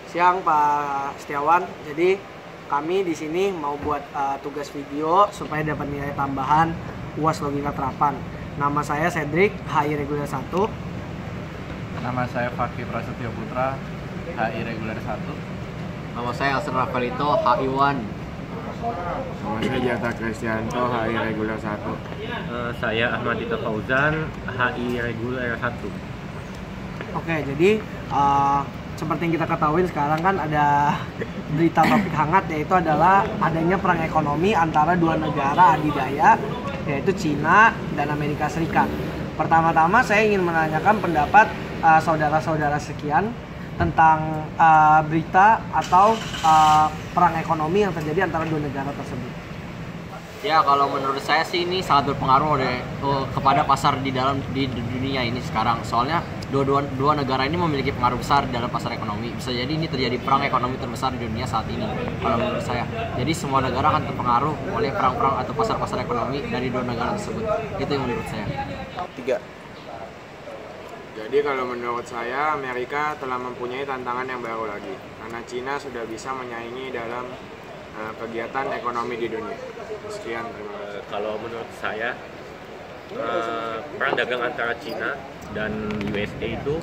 Siang Pak Setiawan. Jadi kami di sini mau buat tugas video supaya dapat nilai tambahan UAS Logika Terapan. Nama saya Cedric, HI Reguler 1. Nama saya Fakih Prasetyo Putra, HI Reguler 1. Nama saya Asr Rafaelito, HI 1. Nama saya Jata Kristianto, HI Reguler 1. Saya Ahmad Dito Fauzan, HI Reguler 1. Oke, jadi seperti yang kita ketahui sekarang kan ada berita topik hangat, yaitu adalah adanya perang ekonomi antara dua negara adidaya, yaitu Cina dan Amerika Serikat. Pertama-tama saya ingin menanyakan pendapat saudara-saudara sekian tentang berita atau perang ekonomi yang terjadi antara dua negara tersebut. Ya, kalau menurut saya sih ini sangat berpengaruh kepada pasar di dunia ini sekarang. Soalnya dua negara ini memiliki pengaruh besar dalam pasar ekonomi. Bisa jadi ini terjadi perang ekonomi terbesar di dunia saat ini, kalau menurut saya. Jadi semua negara akan terpengaruh oleh perang-perang atau pasar-pasar ekonomi dari dua negara tersebut. Itu yang menurut saya. 3. Jadi kalau menurut saya, Amerika telah mempunyai tantangan yang baru lagi, karena Cina sudah bisa menyaingi dalam kegiatan ekonomi di dunia. Sekian, terima kasih. Kalau menurut saya, perang dagang antara Cina dan USA itu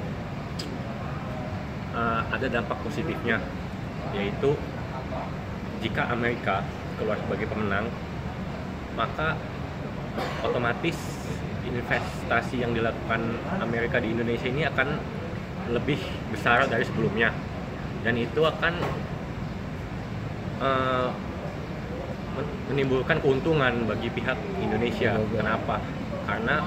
ada dampak positifnya, yaitu jika Amerika keluar sebagai pemenang, maka otomatis investasi yang dilakukan Amerika di Indonesia ini akan lebih besar dari sebelumnya, dan itu akan menimbulkan keuntungan bagi pihak Indonesia. Kenapa? Karena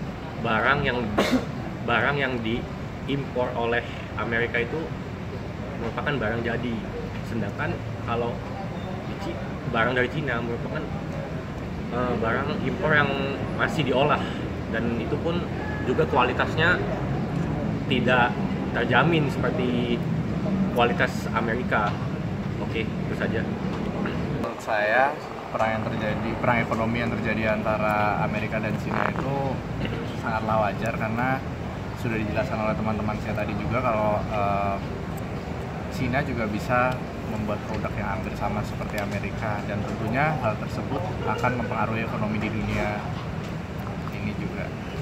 barang yang diimpor oleh Amerika itu merupakan barang jadi, sedangkan kalau barang dari Cina merupakan barang impor yang masih diolah, dan itu pun juga kualitasnya tidak terjamin seperti kualitas Amerika. Oke, itu saja. Menurut saya, perang ekonomi yang terjadi antara Amerika dan Cina itu sangatlah wajar, karena sudah dijelaskan oleh teman-teman saya tadi juga kalau Cina juga bisa membuat produk yang hampir sama seperti Amerika, dan tentunya hal tersebut akan mempengaruhi ekonomi di dunia ini juga.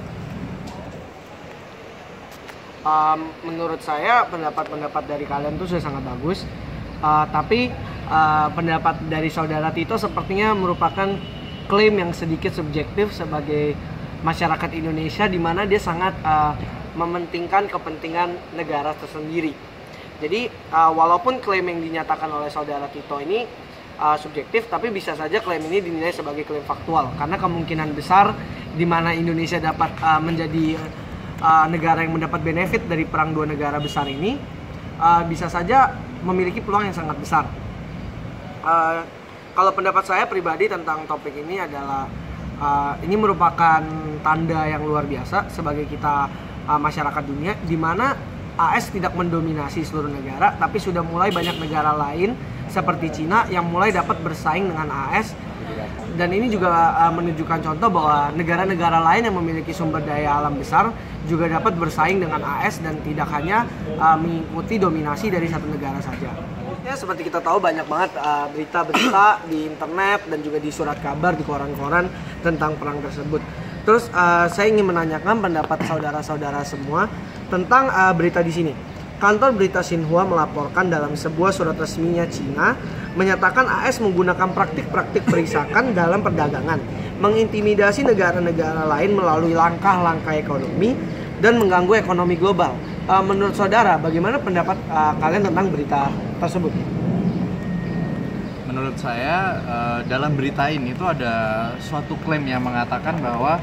Menurut saya pendapat dari kalian itu sudah sangat bagus, tapi pendapat dari saudara Tito sepertinya merupakan klaim yang sedikit subjektif sebagai masyarakat Indonesia, di mana dia sangat mementingkan kepentingan negara tersendiri. Jadi walaupun klaim yang dinyatakan oleh saudara Tito ini subjektif, tapi bisa saja klaim ini dinilai sebagai klaim faktual, karena kemungkinan besar di mana Indonesia dapat menjadi negara yang mendapat benefit dari perang dua negara besar ini, bisa saja memiliki peluang yang sangat besar. Kalau pendapat saya pribadi tentang topik ini adalah ini merupakan tanda yang luar biasa sebagai kita masyarakat dunia, di mana AS tidak mendominasi seluruh negara, tapi sudah mulai banyak negara lain seperti Cina yang mulai dapat bersaing dengan AS. Dan ini juga menunjukkan contoh bahwa negara-negara lain yang memiliki sumber daya alam besar juga dapat bersaing dengan AS dan tidak hanya mengikuti dominasi dari satu negara saja. Ya, seperti kita tahu banyak banget berita-berita di internet dan juga di surat kabar, di koran-koran tentang perang tersebut. Terus saya ingin menanyakan pendapat saudara-saudara semua tentang berita di sini. Kantor berita Xinhua melaporkan dalam sebuah surat resminya Cina menyatakan AS menggunakan praktik-praktik perisakan dalam perdagangan, mengintimidasi negara-negara lain melalui langkah-langkah ekonomi dan mengganggu ekonomi global. Menurut saudara, bagaimana pendapat kalian tentang berita tersebut? Menurut saya, dalam berita ini tuh ada suatu klaim yang mengatakan bahwa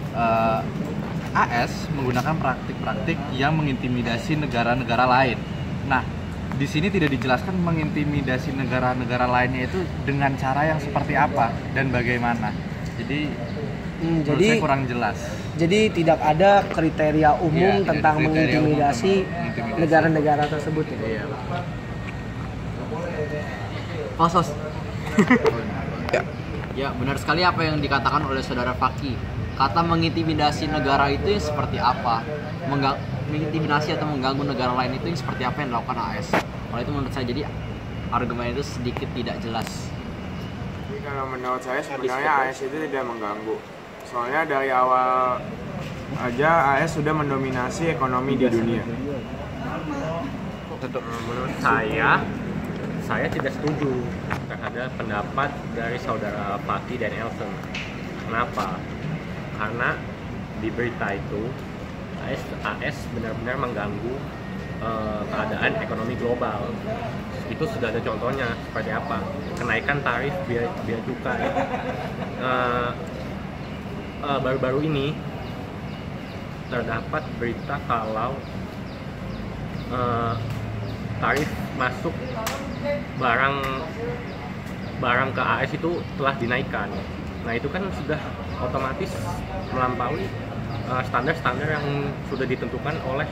AS menggunakan praktik-praktik yang mengintimidasi negara-negara lain. Nah, di sini tidak dijelaskan mengintimidasi negara-negara lainnya itu dengan cara yang seperti apa dan bagaimana. Jadi saya kurang jelas. Jadi tidak ada kriteria umum tentang mengintimidasi negara-negara tersebut ya. Iya. Ya, benar sekali apa yang dikatakan oleh saudara Fakih. kata mengintimidasi negara itu yang seperti apa, mengintimidasi atau mengganggu negara lain itu yang seperti apa yang dilakukan AS. Kalau itu menurut saya jadi argumen itu sedikit tidak jelas. Jadi kalau menurut saya sebenarnya AS itu tidak mengganggu. Soalnya dari awal aja AS sudah mendominasi ekonomi di dunia. Menurut saya tidak setuju terhadap pendapat dari saudara Fakih dan Elson. Kenapa? Karena di berita itu AS benar-benar mengganggu keadaan ekonomi global. Itu sudah ada contohnya seperti apa? Kenaikan tarif bea cukai. Baru-baru ini terdapat berita kalau tarif masuk barang ke AS itu telah dinaikkan. Nah itu kan sudah otomatis melampaui standar-standar yang sudah ditentukan oleh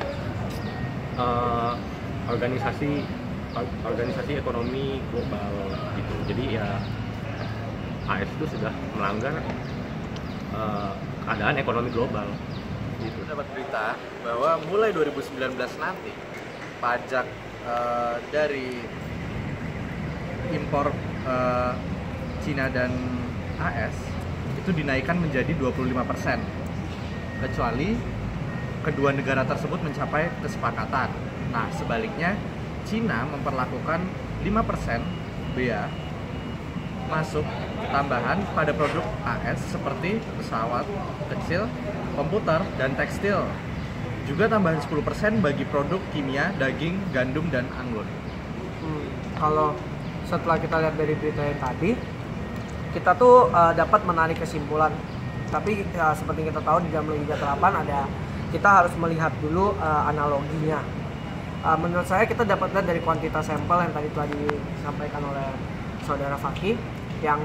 organisasi ekonomi global gitu. Jadi ya AS itu sudah melanggar keadaan ekonomi global. Itu dapat berita bahwa mulai 2019 nanti pajak dari impor Cina dan AS itu dinaikkan menjadi 25%, kecuali kedua negara tersebut mencapai kesepakatan. Nah, sebaliknya Cina memperlakukan 5% bea masuk tambahan pada produk AS seperti pesawat kecil, komputer, dan tekstil. Juga tambahan 10% bagi produk kimia, daging, gandum, dan anggur. Kalau setelah kita lihat dari berita yang tadi, kita tuh dapat menarik kesimpulan. Tapi seperti kita tahu di dalam logika terapan kita harus melihat dulu analoginya. Menurut saya kita dapat lihat dari kuantitas sampel yang tadi telah disampaikan oleh saudara Fakih, yang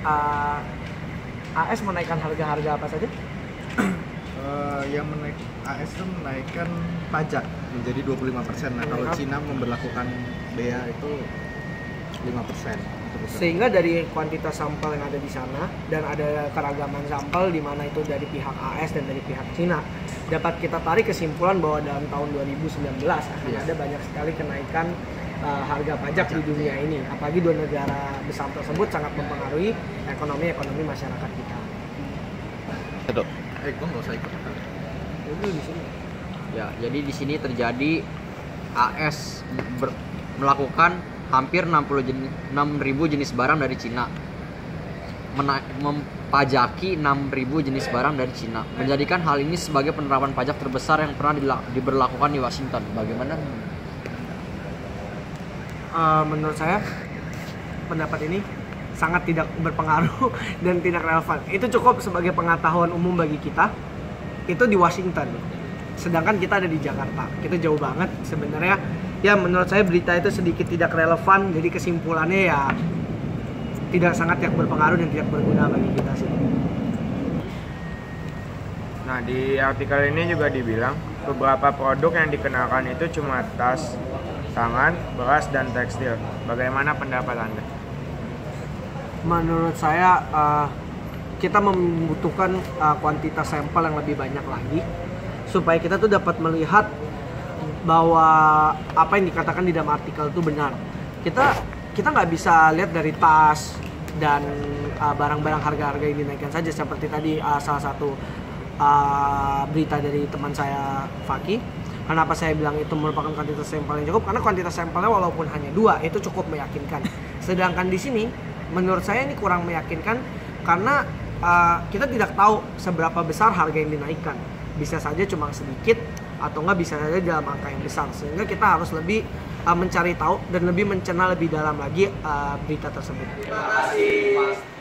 AS menaikkan harga-harga apa saja? AS itu menaikkan pajak menjadi 25%. Nah, kalau Cina memberlakukan bea itu 5%. Sehingga dari kuantitas sampel yang ada di sana dan ada keragaman sampel di mana itu dari pihak AS dan dari pihak Cina, dapat kita tarik kesimpulan bahwa dalam tahun 2019 akan ada banyak sekali kenaikan harga pajak di dunia ini. Apalagi dua negara besar tersebut sangat mempengaruhi ekonomi masyarakat kita. Gue nggak usah ikut. Di sini. Ya, jadi di sini terjadi AS melakukan hampir 6.000 jenis barang dari Cina, mempajaki 6.000 jenis barang dari Cina, menjadikan hal ini sebagai penerapan pajak terbesar yang pernah diberlakukan di Washington. Bagaimana? Menurut saya pendapat ini sangat tidak berpengaruh dan tidak relevan. Itu cukup sebagai pengetahuan umum bagi kita. Itu di Washington, sedangkan kita ada di Jakarta. Kita jauh banget sebenarnya. Ya menurut saya berita itu sedikit tidak relevan. Jadi kesimpulannya ya sangat berpengaruh dan tidak berguna bagi kita sih. Nah, di artikel ini juga dibilang beberapa produk yang dikenalkan itu cuma tas, tangan, beras, dan tekstil. Bagaimana pendapat Anda? Menurut saya kita membutuhkan kuantitas sampel yang lebih banyak lagi supaya kita tuh dapat melihat bahwa apa yang dikatakan di dalam artikel itu benar. Kita nggak bisa lihat dari tas dan barang-barang harga-harga yang dinaikkan saja seperti tadi salah satu berita dari teman saya Fakih. Kenapa saya bilang itu merupakan kuantitas sampel yang cukup? Karena kuantitas sampelnya walaupun hanya 2 itu cukup meyakinkan. Sedangkan di sini menurut saya ini kurang meyakinkan karena kita tidak tahu seberapa besar harga yang dinaikkan. Bisa saja cuma sedikit atau nggak bisa saja dalam angka yang besar. Sehingga kita harus lebih mencari tahu dan lebih mencerna lebih dalam lagi berita tersebut. Terima kasih.